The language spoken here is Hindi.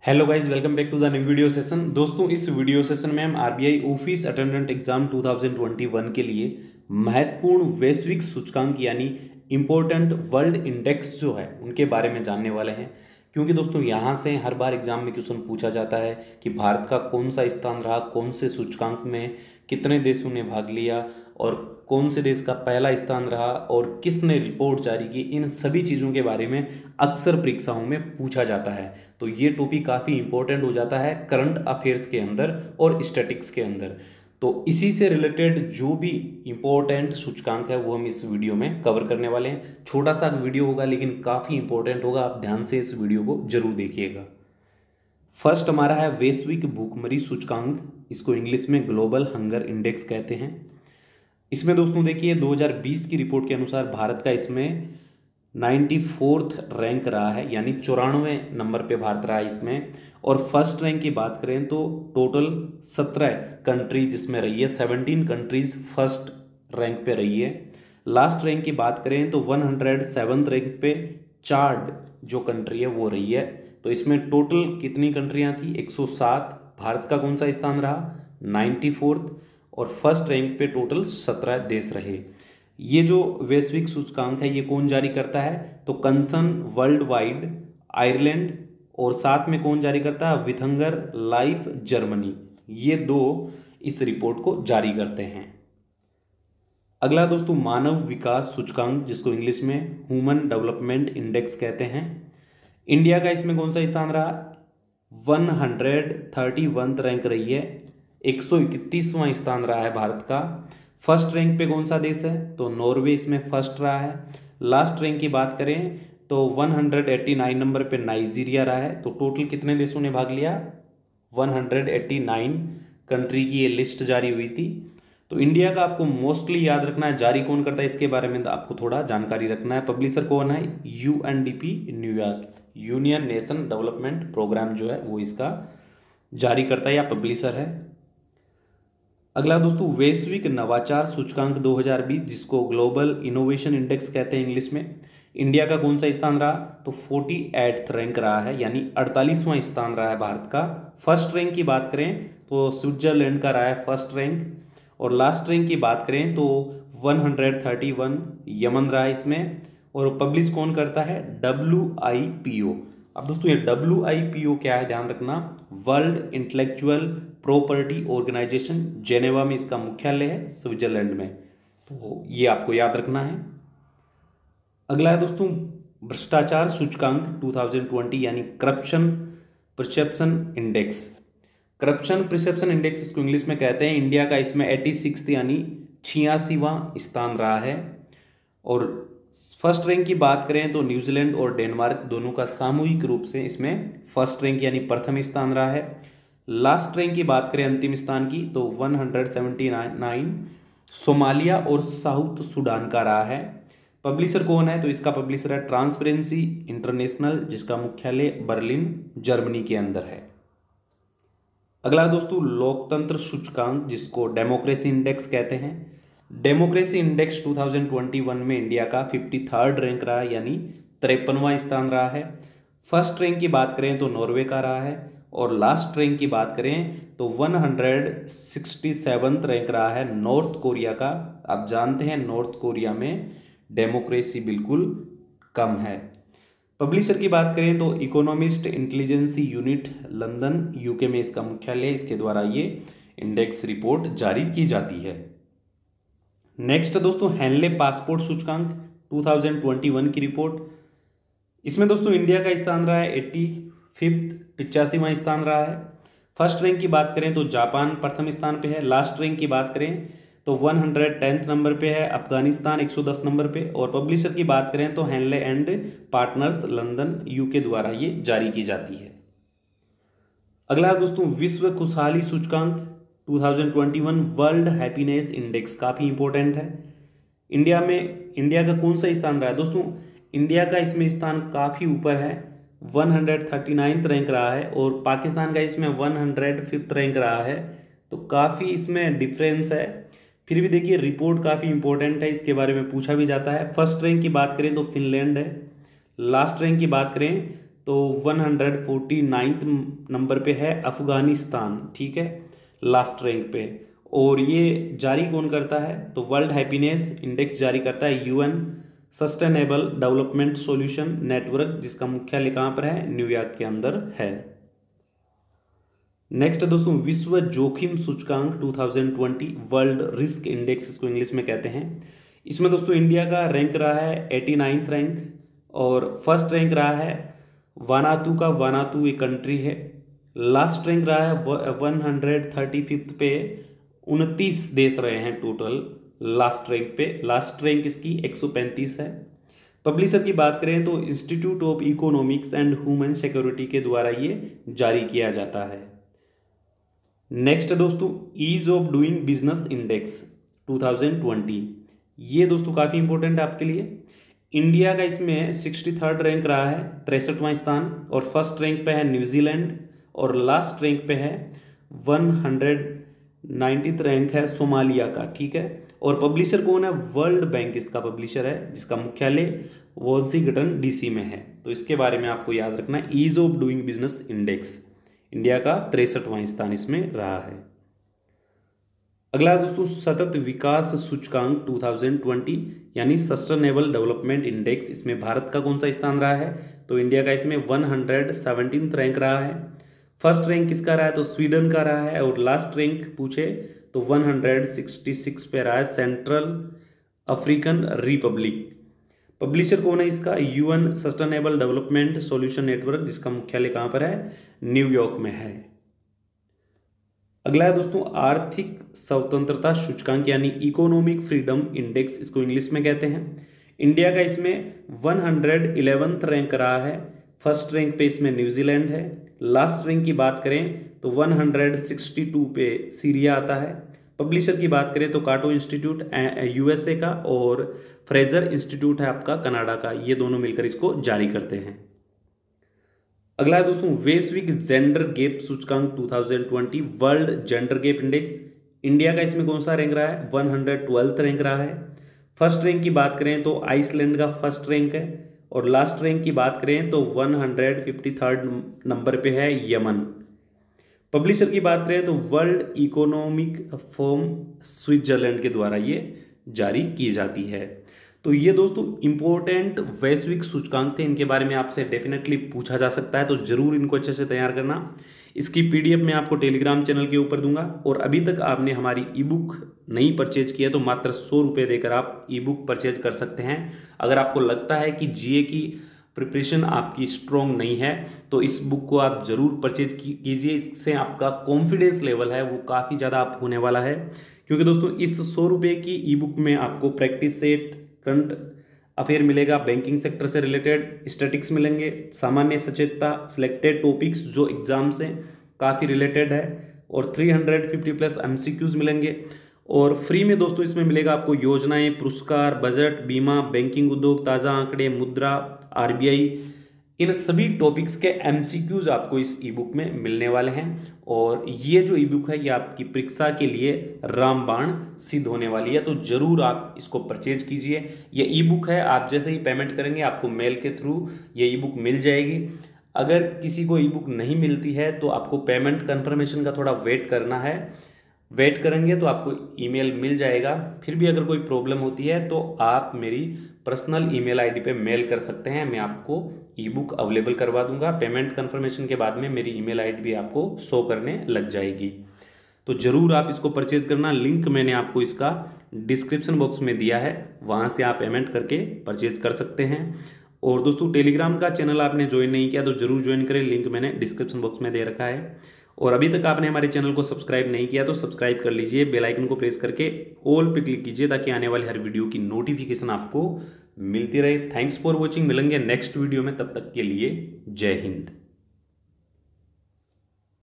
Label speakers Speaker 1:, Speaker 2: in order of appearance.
Speaker 1: Hello guys, welcome back to the new video session. दोस्तों, इस वीडियो सेशन में हम आरबीआई ऑफिस अटेंडेंट एग्जाम 2021 के लिए महत्वपूर्ण वैश्विक सूचकांक यानी इंपॉर्टेंट वर्ल्ड इंडेक्स जो है उनके बारे में जानने वाले हैं। क्योंकि दोस्तों यहाँ से हर बार एग्जाम में क्वेश्चन पूछा जाता है कि भारत का कौन सा स्थान रहा, कौन से सूचकांक में कितने देशों ने भाग लिया और कौन से देश का पहला स्थान रहा और किसने रिपोर्ट जारी की। इन सभी चीज़ों के बारे में अक्सर परीक्षाओं में पूछा जाता है। तो ये टॉपिक काफ़ी इंपॉर्टेंट हो जाता है करंट अफेयर्स के अंदर और स्टैटिक्स के अंदर। तो इसी से रिलेटेड जो भी इंपॉर्टेंट सूचकांक है वो हम इस वीडियो में कवर करने वाले हैं। छोटा सा वीडियो होगा लेकिन काफ़ी इंपॉर्टेंट होगा, आप ध्यान से इस वीडियो को जरूर देखिएगा। फर्स्ट हमारा है वैश्विक भूखमरी सूचकांक, इसको इंग्लिश में ग्लोबल हंगर इंडेक्स कहते हैं। इसमें दोस्तों देखिए 2020 की रिपोर्ट के अनुसार भारत का इसमें 94th रैंक रहा है, यानी 94वें नंबर पे भारत रहा है इसमें। और फर्स्ट रैंक की बात करें तो टोटल 17 कंट्रीज इसमें रही है, 17 कंट्रीज फर्स्ट रैंक पे रही है। लास्ट रैंक की बात करें तो 107 रैंक पे चार्ड जो कंट्री है वो रही है। तो इसमें टोटल कितनी कंट्रियां थी? 107। भारत का कौन सा स्थान रहा? 94th। और फर्स्ट रैंक पे टोटल 17 देश रहे। ये जो वैश्विक सूचकांक है ये कौन जारी करता है? तो कंसर्न वर्ल्ड वाइड आयरलैंड, और साथ में कौन जारी करता है? Welthungerhilfe Germany. ये दो इस रिपोर्ट को जारी करते हैं। अगला दोस्तों मानव विकास सूचकांक, जिसको इंग्लिश में ह्यूमन डेवलपमेंट इंडेक्स कहते हैं। इंडिया का इसमें कौन सा स्थान रहा? 131 रैंक रही है, 131वां स्थान रहा है भारत का। फर्स्ट रैंक पे कौन सा देश है? तो नॉर्वे इसमें फर्स्ट रहा है। लास्ट रैंक की बात करें तो 189 नंबर पे नाइजीरिया रहा है। तो टोटल कितने देशों ने भाग लिया? 189 कंट्री की ये लिस्ट जारी हुई थी। तो इंडिया का आपको मोस्टली याद रखना है, जारी कौन करता है इसके बारे में आपको थोड़ा जानकारी रखना है। पब्लिशर कौन है? UNDP New York, union nation development programme जो है वो इसका जारी करता है या पब्लिशर है। अगला दोस्तों वैश्विक नवाचार सूचकांक 2020, जिसको ग्लोबल इनोवेशन इंडेक्स कहते हैं इंग्लिश में। इंडिया का कौन सा स्थान रहा? तो 48th रैंक रहा है, यानी 48वां स्थान रहा है भारत का। फर्स्ट रैंक की बात करें तो स्विट्जरलैंड का रहा है फर्स्ट रैंक। और लास्ट रैंक की बात करें तो 131 यमन रहा है इसमें। और पब्लिश कौन करता है? WIPO। अब दोस्तों ये WIPO क्या है, ध्यान रखना, world intellectual property organization, Geneva में इसका मुख्यालय है, स्विट्जरलैंड में। तो ये आपको याद रखना है। अगला है दोस्तों भ्रष्टाचार सूचकांक 2020, यानी corruption perception index. Corruption perception index इसको इंग्लिश में कहते हैं। इंडिया का इसमें 86 यानी 86वां स्थान रहा है। और फर्स्ट रैंक की बात करें तो न्यूजीलैंड और डेनमार्क दोनों का सामूहिक रूप से इसमें फर्स्ट रैंक यानी प्रथम स्थान रहा है। लास्ट रैंक की बात करें अंतिम स्थान की तो 179 सोमालिया और साउथ सूडान का रहा है। पब्लिशर कौन है? तो इसका पब्लिशर है ट्रांसपेरेंसी इंटरनेशनल, जिसका मुख्यालय बर्लिन जर्मनी के अंदर है। अगला दोस्तों लोकतंत्र सूचकांक, जिसको डेमोक्रेसी इंडेक्स कहते हैं। डेमोक्रेसी इंडेक्स 2021 में इंडिया का 53rd रैंक रहा है, यानी 53वां स्थान रहा है। फर्स्ट रैंक की बात करें तो नॉर्वे का रहा है। और लास्ट रैंक की बात करें तो 167th रैंक रहा है नॉर्थ कोरिया का। आप जानते हैं नॉर्थ कोरिया में डेमोक्रेसी बिल्कुल कम है। पब्लिशर की बात करें तो economist intelligence unit London UK में इसका मुख्यालय है, इसके द्वारा ये इंडेक्स रिपोर्ट जारी की जाती है। नेक्स्ट दोस्तों हेनले पासपोर्ट सूचकांक 2021 की रिपोर्ट। इसमें दोस्तों इंडिया का स्थान रहा है 85वां स्थान रहा है। फर्स्ट रैंक की बात करें तो जापान प्रथम स्थान पे है। लास्ट रैंक की बात करें तो 110th नंबर पे है अफगानिस्तान 110 नंबर पे। और पब्लिशर की बात करें तो Henley and partners London UK द्वारा ये जारी की जाती है। अगला दोस्तों विश्व खुशहाली सूचकांक 2021 वर्ल्ड हैप्पीनेस इंडेक्स, काफ़ी इंपॉर्टेंट है। इंडिया का कौन सा स्थान रहा है? दोस्तों इंडिया का इसमें स्थान काफ़ी ऊपर है, 139th रैंक रहा है। और पाकिस्तान का इसमें 105th रैंक रहा है। तो काफ़ी इसमें डिफरेंस है। फिर भी देखिए रिपोर्ट काफ़ी इंपॉर्टेंट है, इसके बारे में पूछा भी जाता है। फर्स्ट रैंक की बात करें तो फिनलैंड है। लास्ट रैंक की बात करें तो 149 नंबर पे है अफगानिस्तान, ठीक है, लास्ट रैंक पे। और ये जारी कौन करता है, तो वर्ल्ड हैप्पीनेस इंडेक्स जारी करता है UN sustainable development solution network, जिसका मुख्यालय कहाँ पर है, न्यूयॉर्क के अंदर है। नेक्स्ट दोस्तों, विश्व जोखिम सूचकांक 2020 वर्ल्ड रिस्क इंडेक्स इसको इंग्लिश में कहते हैं। इसमें दोस्तों इंडिया का रैंक रहा है 89 रैंक, और फर्स्ट रैंक रहा है वानातू का, वानातू एक कंट्री है। लास्ट रैंक रहा है 135 पे, 29 देश रहे हैं टोटल लास्ट रैंक पे। लास्ट रैंक इसकी 135 है। पब्लिशर की बात करें तो institute of economics and human security के द्वारा ये जारी किया जाता है। नेक्स्ट दोस्तों, ease of doing business index 2020, ये दोस्तों काफ़ी इंपॉर्टेंट है आपके लिए। इंडिया का इसमें 63rd रैंक रहा है, 63वां स्थान, और फर्स्ट रैंक पे है न्यूजीलैंड, और लास्ट रैंक पे है 190th रैंक है सोमालिया का, ठीक है। और पब्लिशर कौन है, वर्ल्ड बैंक इसका पब्लिशर है, जिसका मुख्यालय वाशिंगटन डीसी में है। तो इसके बारे में आपको याद रखना है, ease of doing business index India का 63वां स्थान इसमें रहा है। अगला दोस्तों, सतत विकास सूचकांक 2020 यानी सस्टेनेबल डेवलपमेंट इंडेक्स, इसमें भारत का कौन सा स्थान रहा है, तो इंडिया का इसमें 117th रैंक रहा है। फर्स्ट रैंक किसका रहा है, तो स्वीडन का रहा है, और लास्ट रैंक पूछे तो 166 पे रहा है सेंट्रल अफ्रीकन रिपब्लिक। पब्लिशर कौन है इसका, UN sustainable development solution network, जिसका मुख्यालय कहाँ पर है, न्यूयॉर्क में है। अगला है दोस्तों, आर्थिक स्वतंत्रता सूचकांक यानी इकोनॉमिक फ्रीडम इंडेक्स, इसको इंग्लिश में कहते हैं। इंडिया का इसमें 111th रैंक रहा है। फर्स्ट रैंक पे इसमें न्यूजीलैंड है। लास्ट रैंक की बात करें तो 162 पे सीरिया आता है। पब्लिशर की बात करें तो काटो इंस्टीट्यूट यूएसए का, और फ्रेजर इंस्टीट्यूट है आपका कनाडा का, ये दोनों मिलकर इसको जारी करते हैं। अगला है दोस्तों, वैश्विक जेंडर गैप सूचकांक 2020 world gender gap index. India का इसमें कौन सा रैंक रहा है, 112th रैंक रहा है। फर्स्ट रैंक की बात करें तो आइसलैंड का फर्स्ट रैंक है, और लास्ट रैंक की बात करें तो 153rd नंबर पे है यमन। पब्लिशर की बात करें तो वर्ल्ड इकोनॉमिक फोरम स्विट्जरलैंड के द्वारा ये जारी की जाती है। तो ये दोस्तों इंपॉर्टेंट वैश्विक सूचकांक थे, इनके बारे में आपसे डेफिनेटली पूछा जा सकता है, तो जरूर इनको अच्छे से तैयार करना। इसकी पीडीएफ मैं आपको टेलीग्राम चैनल के ऊपर दूंगा, और अभी तक आपने हमारी ई बुक नहीं परचेज किया तो मात्र 100 रुपये देकर आप ई बुक परचेज कर सकते हैं। अगर आपको लगता है कि जीए की प्रिपरेशन आपकी स्ट्रॉन्ग नहीं है तो इस बुक को आप जरूर परचेज कीजिए। इससे आपका कॉन्फिडेंस लेवल है वो काफ़ी ज़्यादा अप होने वाला है, क्योंकि दोस्तों इस 100 रुपये की ई बुक में आपको प्रैक्टिस सेट, करंट अफेयर मिलेगा, बैंकिंग सेक्टर से रिलेटेड स्टैटिक्स मिलेंगे, सामान्य सचेतता, सिलेक्टेड टॉपिक्स जो एग्जाम से काफ़ी रिलेटेड है, और 350+ MCQs मिलेंगे। और फ्री में दोस्तों इसमें मिलेगा आपको योजनाएं, पुरस्कार, बजट, बीमा, बैंकिंग उद्योग, ताज़ा आंकड़े, मुद्रा, आरबीआई, इन सभी टॉपिक्स के MCQs आपको इस ई बुक में मिलने वाले हैं। और ये जो ई बुक है ये आपकी परीक्षा के लिए रामबाण सिद्ध होने वाली है, तो जरूर आप इसको परचेज कीजिए। ये ई बुक है, आप जैसे ही पेमेंट करेंगे आपको मेल के थ्रू ये ई बुक मिल जाएगी। अगर किसी को ई बुक नहीं मिलती है तो आपको पेमेंट कन्फर्मेशन का थोड़ा वेट करना है, वेट करेंगे तो आपको ईमेल मिल जाएगा। फिर भी अगर कोई प्रॉब्लम होती है तो आप मेरी पर्सनल ईमेल आईडी पे मेल कर सकते हैं, मैं आपको ई बुक अवेलेबल करवा दूंगा। पेमेंट कन्फर्मेशन के बाद में मेरी ईमेल आईडी भी आपको शो करने लग जाएगी, तो ज़रूर आप इसको परचेज करना। लिंक मैंने आपको इसका डिस्क्रिप्शन बॉक्स में दिया है, वहाँ से आप पेमेंट करके परचेज कर सकते हैं। और दोस्तों टेलीग्राम का चैनल आपने ज्वाइन नहीं किया तो जरूर ज्वाइन करें, लिंक मैंने डिस्क्रिप्शन बॉक्स में दे रखा है। और अभी तक आपने हमारे चैनल को सब्सक्राइब नहीं किया तो सब्सक्राइब कर लीजिए, बेल आइकन को प्रेस करके ऑल पे क्लिक कीजिए ताकि आने वाली हर वीडियो की नोटिफिकेशन आपको मिलती रहे। थैंक्स फॉर वॉचिंग, मिलेंगे नेक्स्ट वीडियो में, तब तक के लिए जय हिंद।